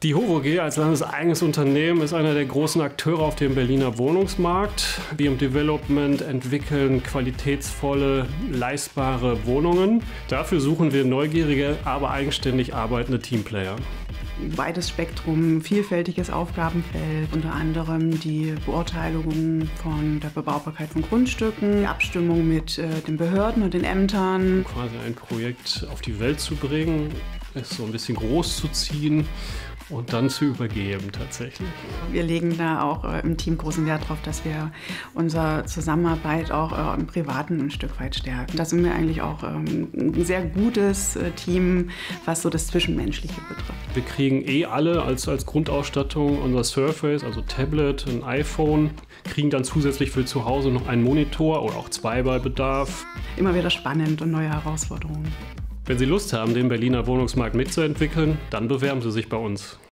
Die HOVOG als landeseigenes Unternehmen ist einer der großen Akteure auf dem Berliner Wohnungsmarkt. Wir im Development entwickeln qualitätsvolle, leistbare Wohnungen. Dafür suchen wir neugierige, aber eigenständig arbeitende Teamplayer. Weites Spektrum, vielfältiges Aufgabenfeld, unter anderem die Beurteilung von der Bebaubarkeit von Grundstücken, die Abstimmung mit den Behörden und den Ämtern. Quasi ein Projekt auf die Welt zu bringen, es so ein bisschen groß zu ziehen und dann zu übergeben tatsächlich. Wir legen da auch im Team großen Wert darauf, dass wir unsere Zusammenarbeit auch im Privaten ein Stück weit stärken. Da sind wir eigentlich auch ein sehr gutes Team, was so das Zwischenmenschliche betrifft. Wir kriegen alle als Grundausstattung unser Surface, also Tablet, ein iPhone, kriegen dann zusätzlich für zu Hause noch einen Monitor oder auch 2 bei Bedarf. Immer wieder spannend und neue Herausforderungen. Wenn Sie Lust haben, den Berliner Wohnungsmarkt mitzuentwickeln, dann bewerben Sie sich bei uns.